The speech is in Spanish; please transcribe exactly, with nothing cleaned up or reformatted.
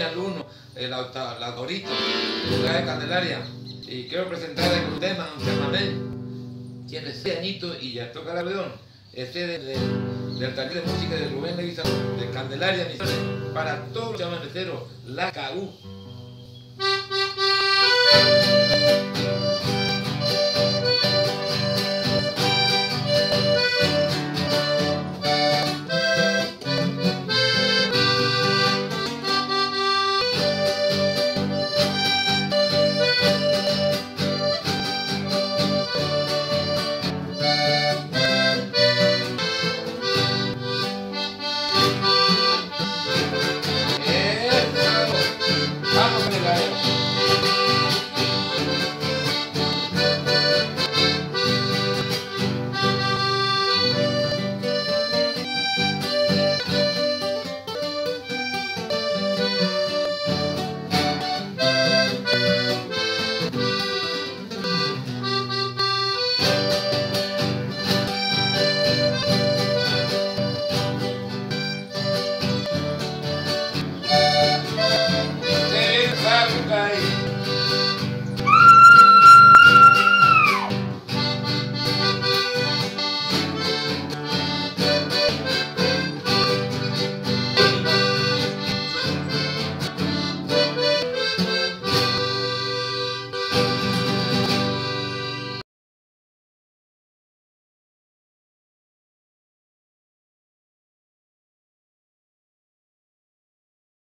alumno, el autorito de Candelaria, y quiero presentarle un tema, un chamamé. Tiene seis añitos y ya toca el acordeón. Este es de, de, del taller de música de Rubén Leguizamón, de Candelaria, Misiones, para todos los chamameteros, la K U.